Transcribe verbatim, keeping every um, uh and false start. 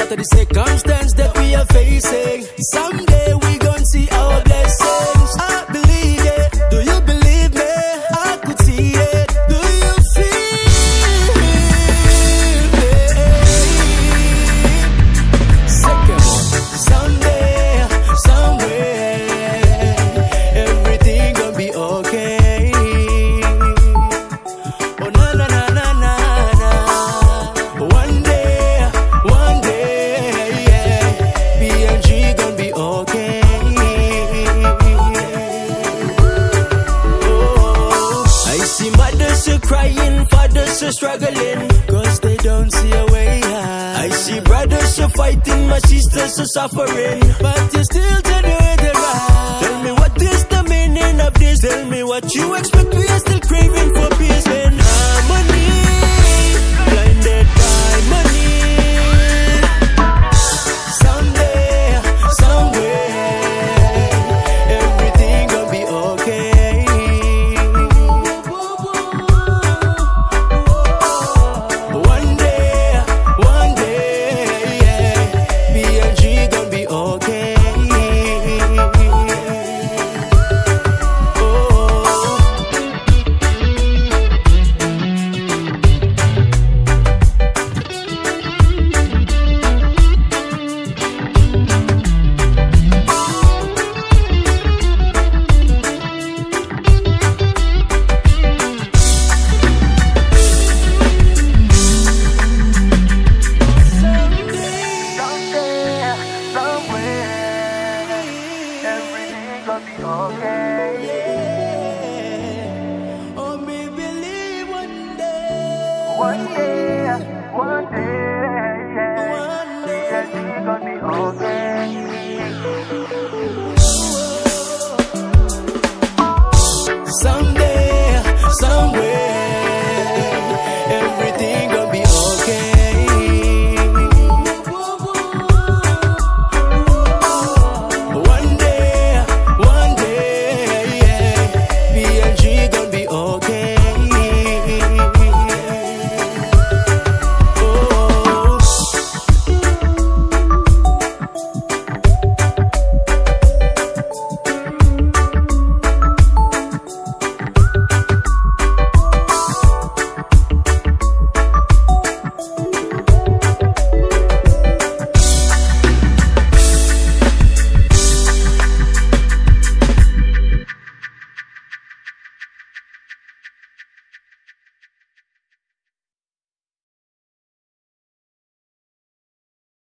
matter the circumstance that we are facing, someday we gon' see our blessings. I believe it. Do you believe me? I could see it. Do you feel it? Second one. Someday, somewhere, everything gon' be okay. Oh na na na na na na. One day, one day, yeah, B and G gon' be okay. Oh, I see mothers are crying, fathers are struggling, cause they don't see a way out. I see brothers are fighting, my sisters are suffering, but you still turn your head around. Tell me what is the meaning of this? Tell me what you expect, we are still craving for peace and harmony. Blinded by money. Someday, somewhere, everything gon' be okay. One day, one day, yeah, B and G gon' be okay. Oh. Someday, somewhere, everything gonna be okay. Yeah. Oh, me believe one day. One day.